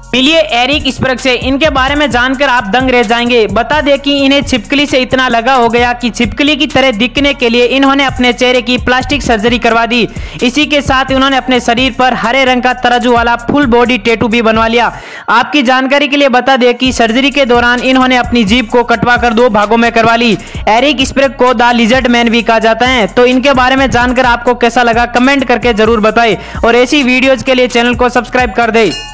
मिलिए एरिक स्पर्क से। इनके बारे में जानकर आप दंग रह जाएंगे। बता दें कि इन्हें छिपकली से इतना लगा हो गया कि छिपकली की तरह दिखने के लिए इन्होंने अपने चेहरे की प्लास्टिक सर्जरी करवा दी। इसी के साथ उन्होंने अपने शरीर पर हरे रंग का तराजू वाला फुल बॉडी टैटू भी बनवा लिया। आपकी जानकारी के लिए बता दें कि सर्जरी के दौरान इन्होंने अपनी जीभ को कटवा कर 2 भागों में करवा ली। एरिक स्पर्क को द लिजर्ड मैन भी कहा जाता है। तो इनके बारे में जानकर आपको कैसा लगा कमेंट करके जरूर बताएं और ऐसी वीडियोज के लिए चैनल को सब्सक्राइब कर दें।